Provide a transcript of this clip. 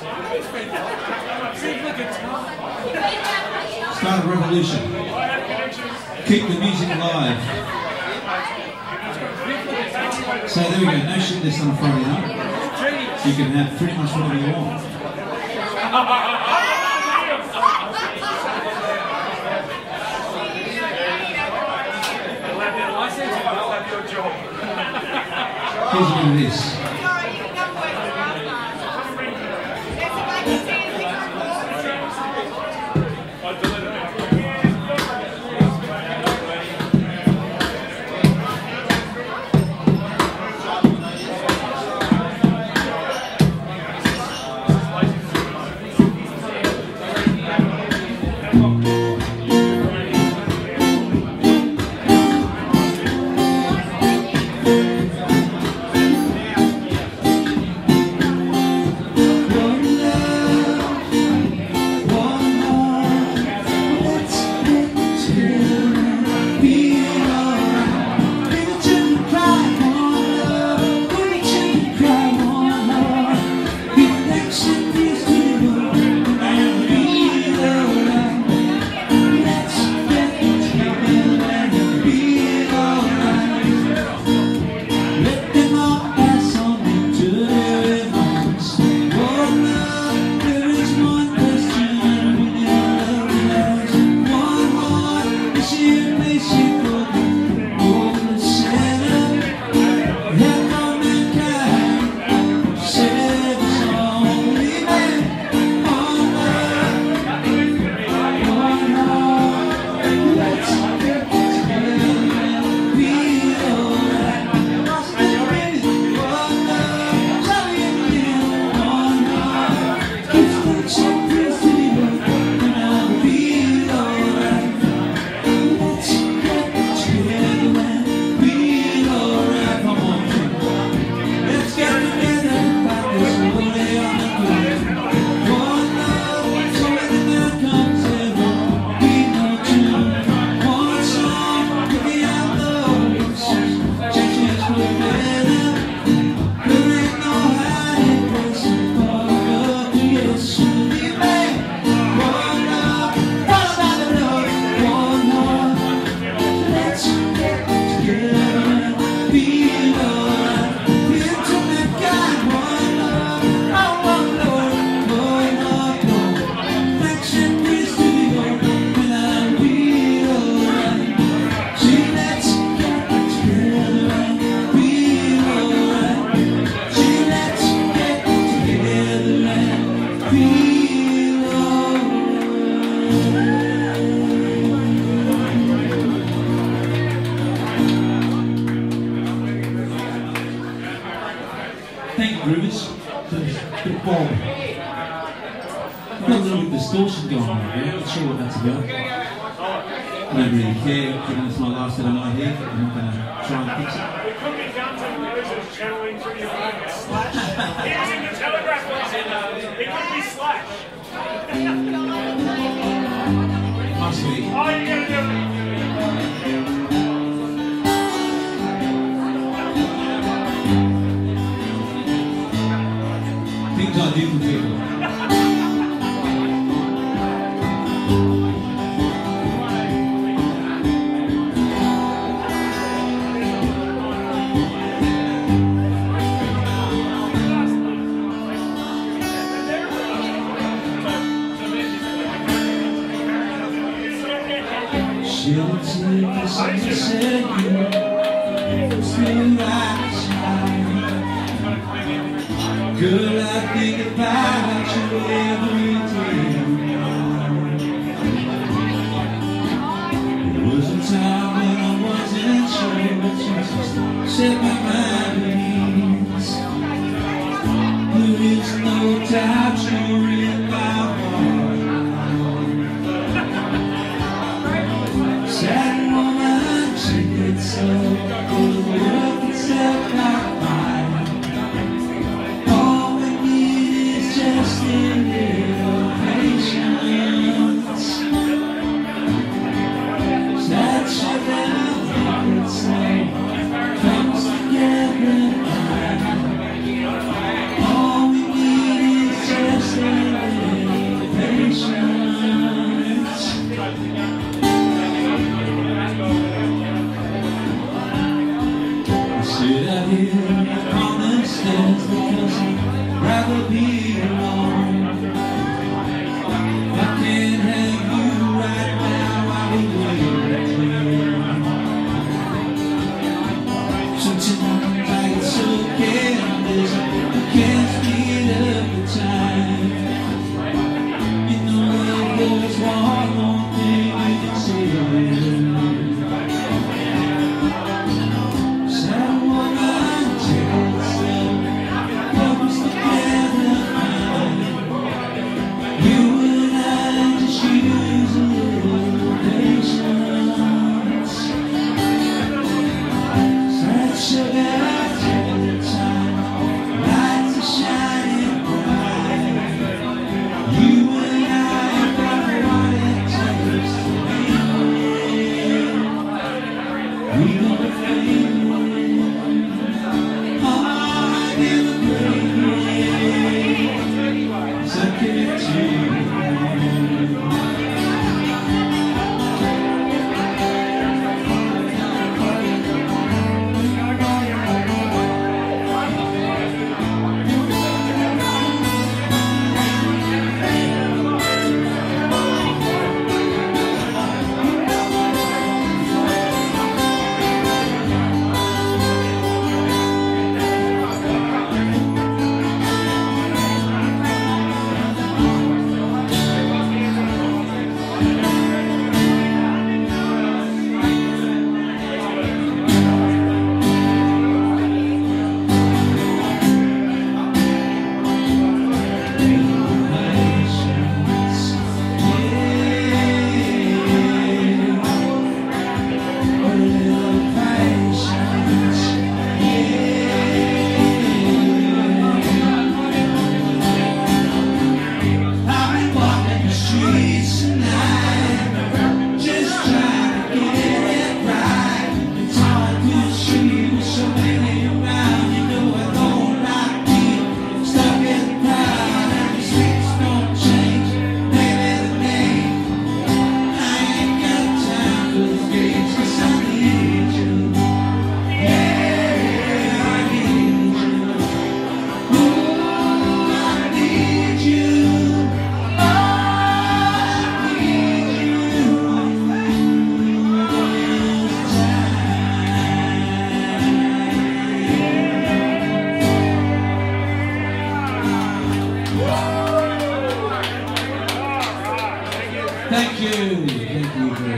Start a revolution. Keep the music alive. So there we go, no shit this on a Friday night. You can have pretty much whatever you want. Here's a bit of this. Thank you, Groovers. Bit bold. I've got a little bit of distortion going on here. I'm not sure what that's about. I don't really care, given it's my last set of night here. I'm not going to try and fix it. It could be Guns N' Roses channeling through your hands. He was in the Telegraph once, and it could be Slash. Must be. Oh, you gotta do it. Things I do for people. She'll take the sunset through that shine. Girl, I think about you every day. There was a time when I wasn't sure, but you just set my mind at ease. There is no doubt you're in my heart. Sad woman, she gets so good, work itself not mine. All we need is just a little patience. Sad shit that it's slow comes together. All we need is just a rather be alone. I can't have you right now while we wait. So tonight it's okay, I can't speed up the time. You know there's one more thing you can say. Thank you very much.